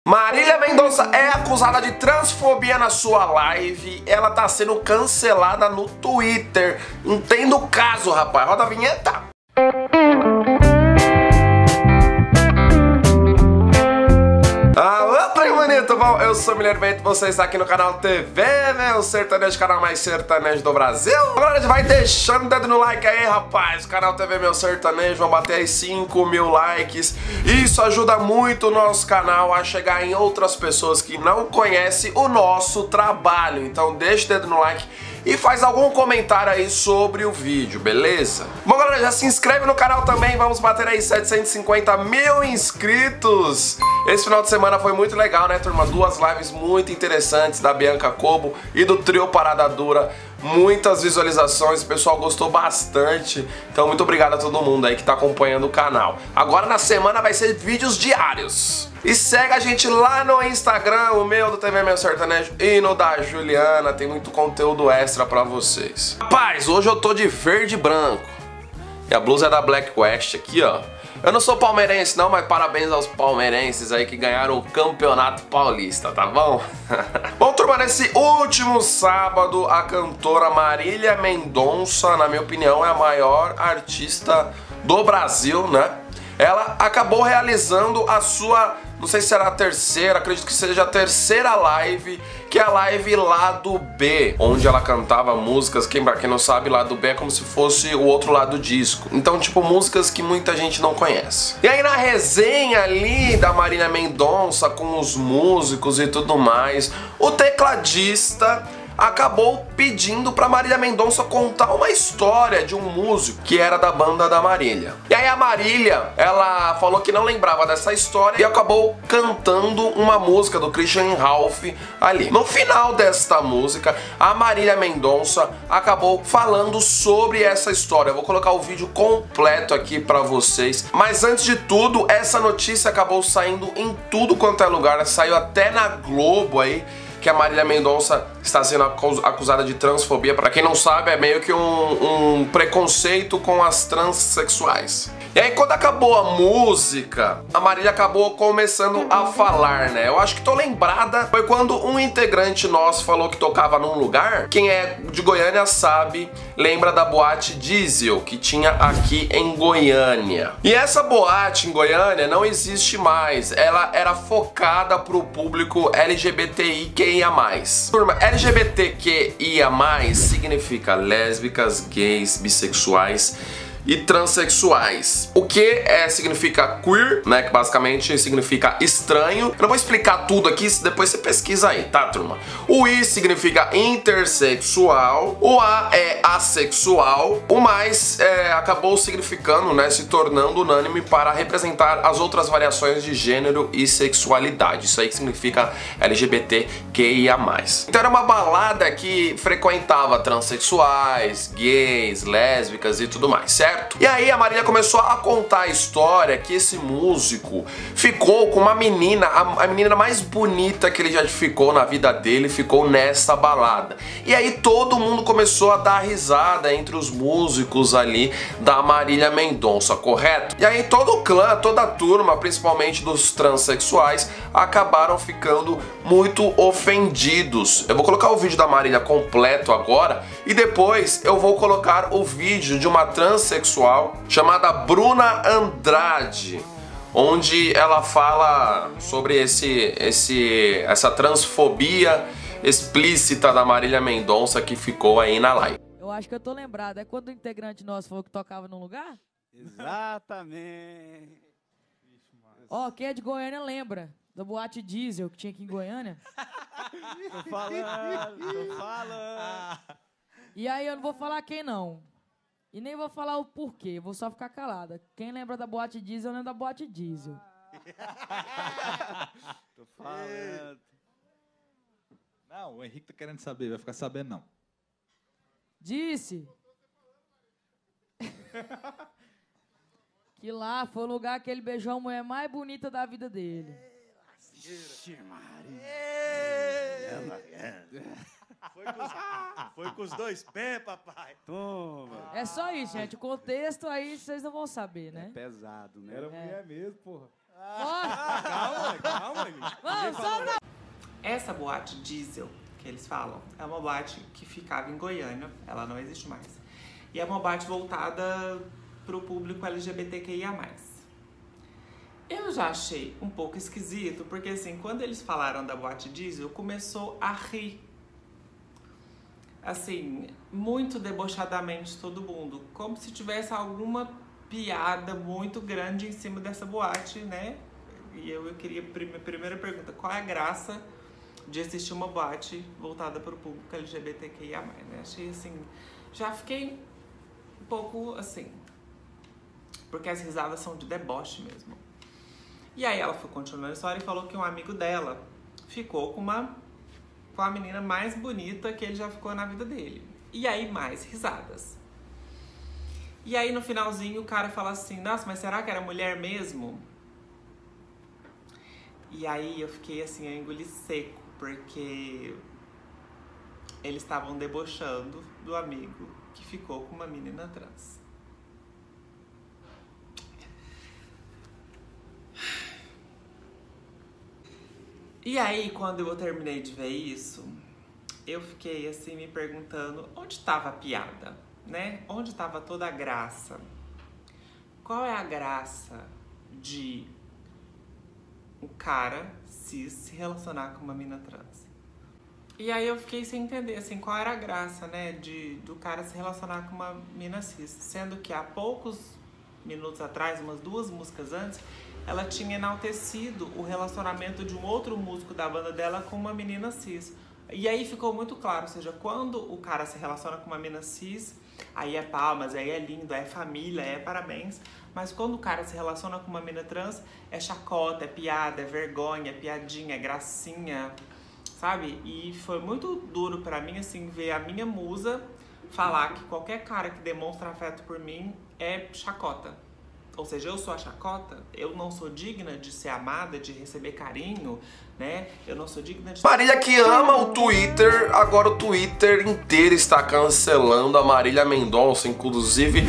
Marília Mendonça é acusada de transfobia na sua live. Ela tá sendo cancelada no Twitter. Entenda o caso, rapaz. Roda a vinheta. Alô, trem bonito, bom? Eu sou o Mineiro Bento, você está aqui no canal TV, né? O sertanejo, canal mais sertanejo do Brasil. Agora a gente vai deixando o dedo no like aí, rapaz. O canal TV Meu Sertanejo, vamos bater aí 5.000 likes. Isso ajuda muito o nosso canal a chegar em outras pessoas que não conhecem o nosso trabalho. Então deixa o dedo no like e faz algum comentário aí sobre o vídeo, beleza? Bom, galera, já se inscreve no canal também, vamos bater aí 750 mil inscritos. Esse final de semana foi muito legal, né, turma? Duas lives muito interessantes da Bianca Cobo e do trio Parada Dura. Muitas visualizações, o pessoal gostou bastante. Então muito obrigado a todo mundo aí que tá acompanhando o canal. Agora na semana vai ser vídeos diários. E segue a gente lá no Instagram, o meu do TV Meu Sertanejo e no da Juliana, tem muito conteúdo extra pra vocês. Rapaz, hoje eu tô de verde e branco. E a blusa é da Black West aqui, ó. Eu não sou palmeirense não, mas parabéns aos palmeirenses aí que ganharam o Campeonato Paulista, tá bom? Bom, turma, nesse último sábado, a cantora Marília Mendonça, na minha opinião, é a maior artista do Brasil, né? Ela acabou realizando a sua, não sei se será a terceira, acredito que seja a terceira live, que é a live Lado B, onde ela cantava músicas, pra quem não sabe, Lado B é como se fosse o outro lado do disco. Então, tipo, músicas que muita gente não conhece. E aí na resenha ali da Marília Mendonça, com os músicos e tudo mais, o tecladista acabou pedindo pra Marília Mendonça contar uma história de um músico que era da banda da Marília. E aí a Marília, ela falou que não lembrava dessa história e acabou cantando uma música do Christian Ralph ali. No final desta música, a Marília Mendonça acabou falando sobre essa história. Eu vou colocar o vídeo completo aqui pra vocês. Mas antes de tudo, essa notícia acabou saindo em tudo quanto é lugar. Saiu até na Globo aí, que a Marília Mendonça está sendo acusada de transfobia. Pra quem não sabe, é meio que um preconceito com as transexuais. E aí quando acabou a música, a Marília acabou começando a falar, né? Eu acho que tô lembrada, foi quando um integrante nosso falou que tocava num lugar. Quem é de Goiânia sabe, lembra da boate Diesel, que tinha aqui em Goiânia. E essa boate em Goiânia não existe mais, ela era focada pro público LGBTIQIA+. Turma, LGBTQIA+, significa lésbicas, gays, bissexuais e transexuais. O que significa queer, né, que basicamente significa estranho. Eu não vou explicar tudo aqui, depois você pesquisa aí, tá, turma? O I significa intersexual, o A é assexual, o mais acabou significando, né, se tornando unânime para representar as outras variações de gênero e sexualidade. Isso aí significa LGBTQIA+. Então era uma balada que frequentava transexuais, gays, lésbicas e tudo mais, certo? E aí a Marília começou a contar a história que esse músico ficou com uma menina, a menina mais bonita que ele já ficou na vida dele, ficou nessa balada. E aí todo mundo começou a dar risada entre os músicos ali da Marília Mendonça, correto? E aí todo o clã, toda a turma, principalmente dos transexuais, acabaram ficando muito ofendidos. Eu vou colocar o vídeo da Marília completo agora e depois eu vou colocar o vídeo de uma transexual chamada Bruna Andrade, onde ela fala sobre essa transfobia explícita da Marília Mendonça que ficou aí na live. Eu acho que eu tô lembrado. É quando o integrante nosso falou que tocava num lugar? Exatamente. Ó, quem é de Goiânia lembra da boate Diesel que tinha aqui em Goiânia? Tô falando. E aí eu não vou falar quem não. E nem vou falar o porquê, vou só ficar calada. Quem lembra da boate Diesel, lembra da boate Diesel. Tô falando. Não, o Henrique tá querendo saber, vai ficar sabendo não. Disse que lá foi o lugar que ele beijou a mulher mais bonita da vida dele. Vixe, Maria. Foi com os dois pés, papai. Toma. É só isso, gente. O contexto aí vocês não vão saber, né? É pesado, né? Era mulher mesmo, porra. Calma, gente. Vamos, solta! Essa boate diesel que eles falam é uma boate que ficava em Goiânia, ela não existe mais. E é uma boate voltada para o público LGBTQIA+. Eu já achei um pouco esquisito, porque assim, quando eles falaram da boate diesel, começou a rir. Assim, muito debochadamente todo mundo, como se tivesse alguma piada muito grande em cima dessa boate, né? E eu queria, primeira pergunta, qual é a graça de assistir uma boate voltada para o público LGBTQIA+, né? Achei assim, já fiquei um pouco assim, porque as risadas são de deboche mesmo. E aí ela foi continuando a história e falou que um amigo dela ficou com a menina mais bonita que ele já ficou na vida dele. E aí mais risadas. E aí no finalzinho o cara fala assim, nossa, mas será que era mulher mesmo? E aí eu fiquei assim, eu engoli seco, porque eles estavam debochando do amigo que ficou com uma menina trans. E aí, quando eu terminei de ver isso, eu fiquei assim me perguntando onde estava a piada, né? Onde estava toda a graça? Qual é a graça de um cara cis se relacionar com uma mina trans? E aí eu fiquei sem entender, assim, qual era a graça, né, do cara se relacionar com uma mina cis, sendo que há poucos minutos atrás, umas 2 músicas antes, ela tinha enaltecido o relacionamento de um outro músico da banda dela com uma menina cis. E aí ficou muito claro, ou seja, quando o cara se relaciona com uma menina cis, aí é palmas, aí é lindo, é família, é parabéns. Mas quando o cara se relaciona com uma menina trans, é chacota, é piada, é vergonha, é piadinha, é gracinha, sabe? E foi muito duro pra mim, assim, ver a minha musa falar que qualquer cara que demonstra afeto por mim é chacota. Ou seja, eu sou a chacota, eu não sou digna de ser amada, de receber carinho, né? Eu não sou digna de... Marília que ama o Twitter, agora o Twitter inteiro está cancelando a Marília Mendonça. Inclusive,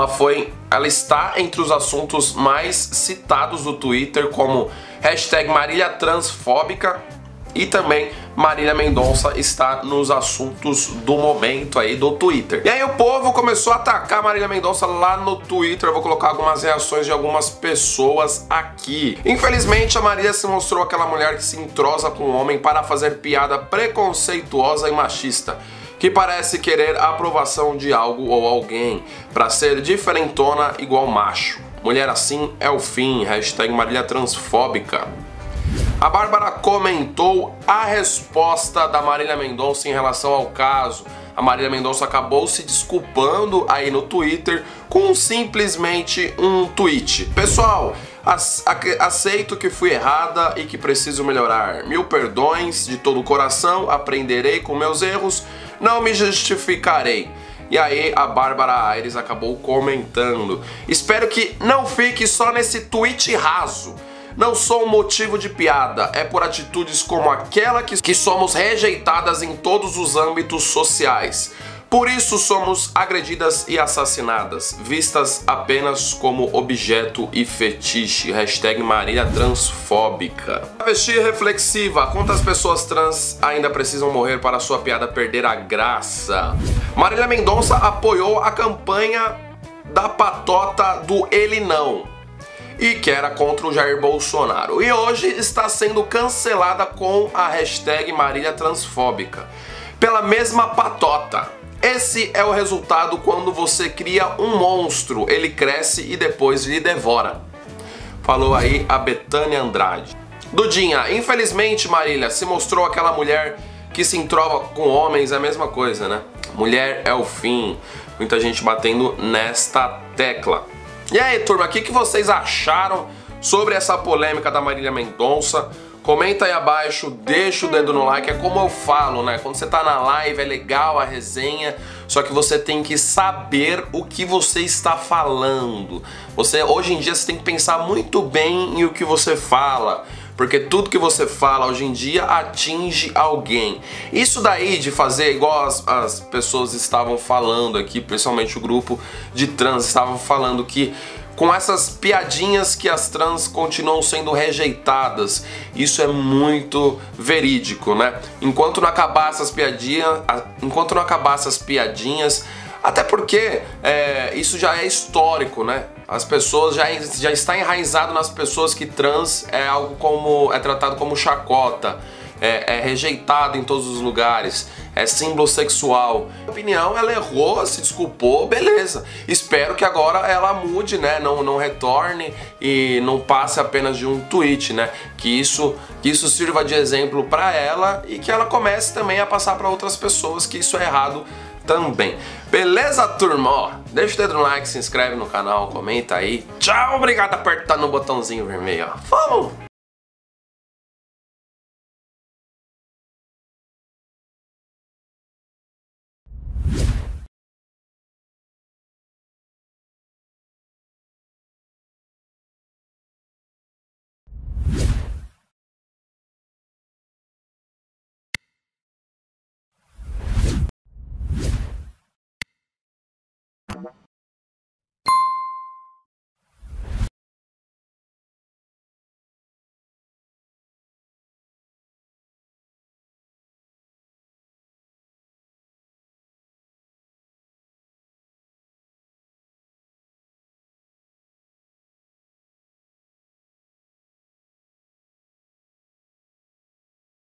ela está entre os assuntos mais citados do Twitter, como hashtag Marília Transfóbica. E também Marília Mendonça está nos assuntos do momento aí do Twitter. E aí o povo começou a atacar Marília Mendonça lá no Twitter. Eu vou colocar algumas reações de algumas pessoas aqui. Infelizmente a Marília se mostrou aquela mulher que se entrosa com o homem para fazer piada preconceituosa e machista, que parece querer a aprovação de algo ou alguém, para ser diferentona igual macho. Mulher assim é o fim, hashtag Marília Transfóbica. A Bárbara comentou a resposta da Marília Mendonça em relação ao caso. A Marília Mendonça acabou se desculpando aí no Twitter com simplesmente um tweet. Pessoal, aceito que fui errada e que preciso melhorar. 1000 perdões de todo o coração, aprenderei com meus erros, não me justificarei. E aí a Bárbara Aires acabou comentando: espero que não fique só nesse tweet raso. Não sou um motivo de piada, é por atitudes como aquela que somos rejeitadas em todos os âmbitos sociais. Por isso somos agredidas e assassinadas, vistas apenas como objeto e fetiche. Hashtag Marília Transfóbica. Travesti reflexiva. Quantas pessoas trans ainda precisam morrer para sua piada perder a graça? Marília Mendonça apoiou a campanha da patota do Ele Não, e que era contra o Jair Bolsonaro. E hoje está sendo cancelada com a hashtag Marília Transfóbica, pela mesma patota. Esse é o resultado quando você cria um monstro, ele cresce e depois lhe devora. Falou aí a Betânia Andrade. Dudinha, infelizmente Marília se mostrou aquela mulher que se entrova com homens, é a mesma coisa, né? Mulher é o fim. Muita gente batendo nesta tecla. E aí, turma, o que vocês acharam sobre essa polêmica da Marília Mendonça? Comenta aí abaixo, deixa o dedo no like. É como eu falo, né? Quando você tá na live é legal a resenha, só que você tem que saber o que você está falando. Hoje em dia você tem que pensar muito bem em o que você fala, porque tudo que você fala hoje em dia atinge alguém. Isso daí de fazer igual as pessoas estavam falando aqui, principalmente o grupo de trans estavam falando que com essas piadinhas que as trans continuam sendo rejeitadas. Isso é muito verídico, né? Enquanto não acabar essas piadinhas, até porque isso já é histórico, né? As pessoas já está enraizado nas pessoas que trans é algo como é tratado como chacota, é rejeitado em todos os lugares, é símbolo sexual. Na minha opinião, ela errou, se desculpou, beleza. Espero que agora ela mude, né? Não retorne e não passe apenas de um tweet, né? Que isso sirva de exemplo para ela e que ela comece também a passar para outras pessoas que isso é errado também. Beleza, turma? Ó, deixa o dedo no like, se inscreve no canal, comenta aí. Tchau, obrigado por apertar no botãozinho vermelho, ó. Vamos!